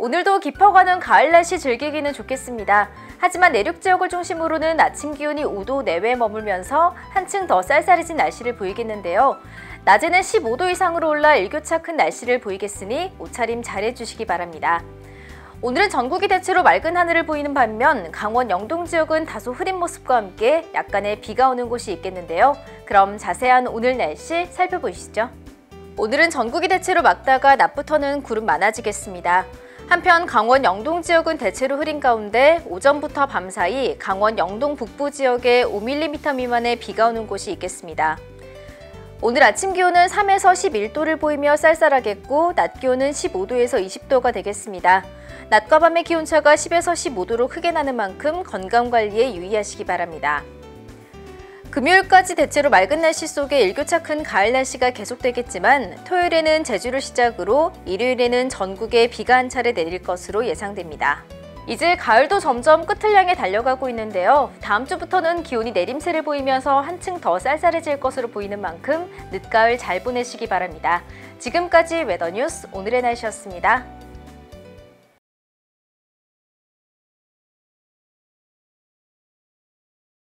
오늘도 깊어가는 가을 날씨 즐기기는 좋겠습니다. 하지만 내륙 지역을 중심으로는 아침 기온이 5도 내외에 머물면서 한층 더 쌀쌀해진 날씨를 보이겠는데요. 낮에는 15도 이상으로 올라 일교차 큰 날씨를 보이겠으니 옷차림 잘해주시기 바랍니다. 오늘은 전국이 대체로 맑은 하늘을 보이는 반면 강원 영동 지역은 다소 흐린 모습과 함께 약간의 비가 오는 곳이 있겠는데요. 그럼 자세한 오늘 날씨 살펴보시죠. 오늘은 전국이 대체로 맑다가 낮부터는 구름 많아지겠습니다. 한편 강원 영동 지역은 대체로 흐린 가운데 오전부터 밤 사이 강원 영동 북부 지역에 5mm 미만의 비가 오는 곳이 있겠습니다. 오늘 아침 기온은 3에서 11도를 보이며 쌀쌀하겠고 낮 기온은 15도에서 20도가 되겠습니다. 낮과 밤의 기온차가 10에서 15도로 크게 나는 만큼 건강관리에 유의하시기 바랍니다. 금요일까지 대체로 맑은 날씨 속에 일교차 큰 가을 날씨가 계속되겠지만 토요일에는 제주를 시작으로 일요일에는 전국에 비가 한 차례 내릴 것으로 예상됩니다. 이제 가을도 점점 끝을 향해 달려가고 있는데요. 다음 주부터는 기온이 내림세를 보이면서 한층 더 쌀쌀해질 것으로 보이는 만큼 늦가을 잘 보내시기 바랍니다. 지금까지 웨더뉴스 오늘의 날씨였습니다.